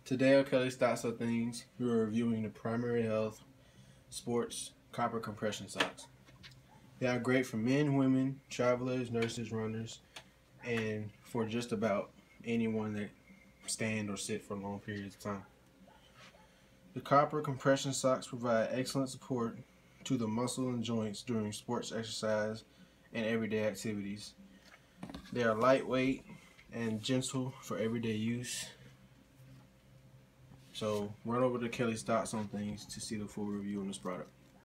Today on Kelly's Thoughts of Things, we are reviewing the Primary Health Sports Copper Compression Socks. They are great for men, women, travelers, nurses, runners, and for just about anyone that stand or sit for long periods of time. The copper compression socks provide excellent support to the muscle and joints during sports exercise and everyday activities. They are lightweight and gentle for everyday use. So run over to Kelly's Thoughts on Things to see the full review on this product.